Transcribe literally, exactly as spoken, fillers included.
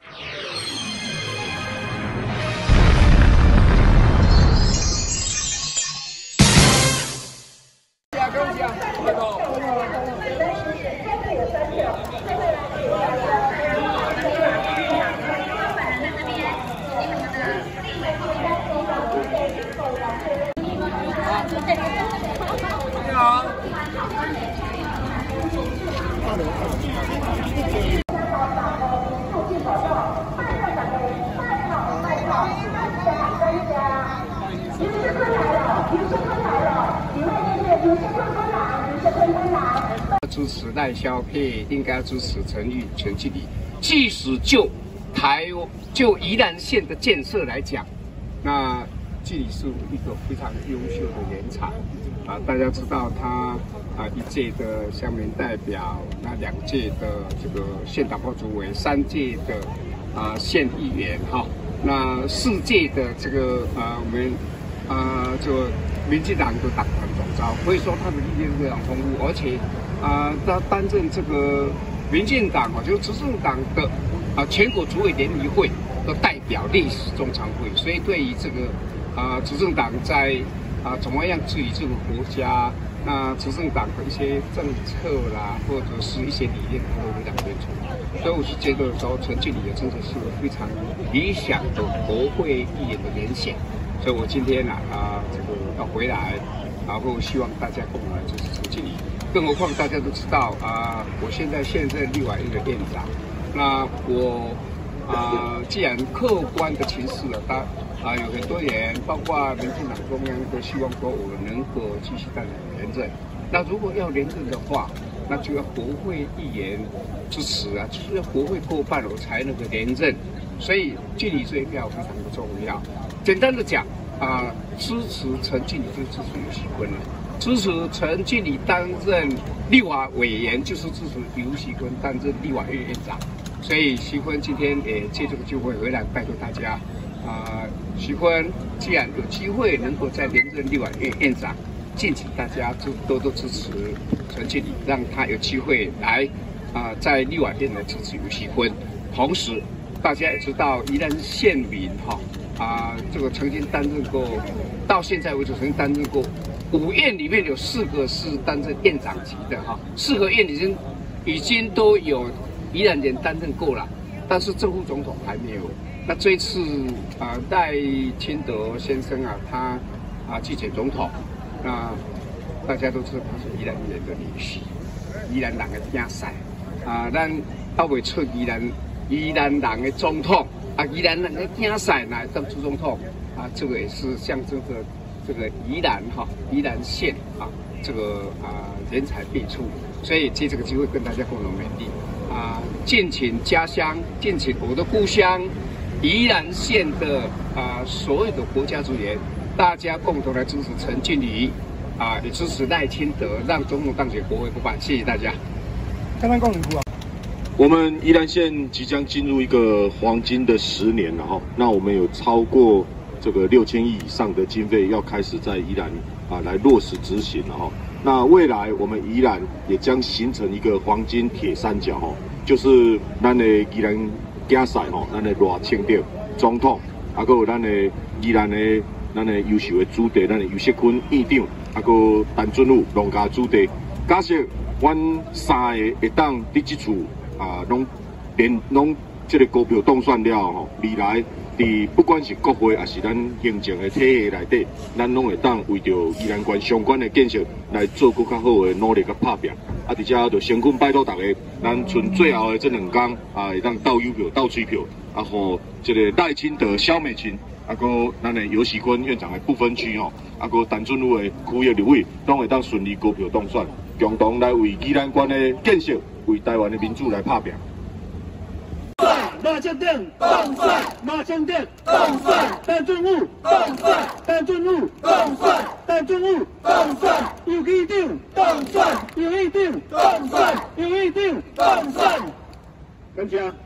你好。支持赖萧配，应该支持陈玉陈经理。即使就台就宜兰县的建设来讲，那经理是一个非常优秀的人才啊！大家知道他啊一届的乡民代表，那两届的这个县党部主委，三届的啊县议员哈，那四届的这个啊我们啊这个民进党的党团总召，可以说他的历练非常丰富，而且啊他担任这个民进党啊，就是执政党的啊全国主委联谊会的代表历史中常会，所以对于这个啊执政党在啊怎么样治理这个国家，那执政党的一些政策啦，或者是一些理念，他都非常清楚。所以我是觉得说，陈经理也真的是非常理想的国会议员的人选。所以我今天啊啊这个要回来，然后希望大家共同来支持陈经理。更何况大家都知道啊，我现在现任立法院的院长，那我啊既然客观的情势了，他啊有很多人，包括民进党中央都希望说我能够继续担任连任。那如果要连任的话，那就要国会议员支持啊，就是要国会过半我才能够连任。所以经理这一票非常的重要。简单的讲啊，支持陈经理就支持游锡堃了，支持陈经理担任立法委员就是支持游锡堃担任立法院院长。所以锡堃今天也借这个机会回来拜托大家啊，锡堃既然有机会能够再连任立法院院长，敬请大家就多多支持陈经理，让他有机会来啊在立法院来支持游锡堃。同时，大家也知道宜兰县民哈啊这个曾经担任过，到现在为止曾经担任过五院里面有四个是担任院长级的哈，四个院已经已经都有宜兰人担任过了，但是正副总统还没有。那这一次啊赖清德先生啊他啊竞选总统，那大家都知道他是宜兰人的女婿，宜兰人的竞赛啊，咱到尾出宜兰宜兰人的总统啊，宜兰人的竞赛来当副总统啊，这个也是象征着这个宜兰哈宜兰县啊这个啊人才辈出，所以借这个机会跟大家共同勉励啊，敬请家乡，敬请我的故乡宜兰县的啊所有的国家族员，大家共同来支持陈经理啊，也支持赖清德，让总统当选国会过半。谢谢大家。 刚刚讲两句啊。 我们宜兰县即将进入一个黄金的十年了哈，那我们有超过这个六千亿以上的经费要开始在宜兰啊来落实执行了哈。那未来我们宜兰也将形成一个黄金铁三角哈，就是咱的宜兰竞赛吼，咱的赖清德总统，啊，还有咱的宜兰的咱的优秀的主地，咱的游锡堃院长，啊，还有陈俊武农家主地。假设阮三个会当伫即处啊，拢连拢这个高票当选了吼，未来伫不管是国会还是咱行政的体系内底，咱拢会当为着宜兰县相关的建设来做更较好的努力甲拍拼。啊，而且就先恳拜托大家，咱剩最后的这两天啊，会当倒邮票、倒催票，啊，互这个赖清德、萧美琴，啊，个咱的游锡堃院长的不分区吼，啊，个陈俊武的区域立委，拢会当顺利高票当选，共同来为宜兰县的建设、为台湾的民主来拍拼。 马清德当选，马清德当选，陈俊武当选，陈俊武当选，陈俊武当选，游议长当选，游议长当选，游议长当选，感谢。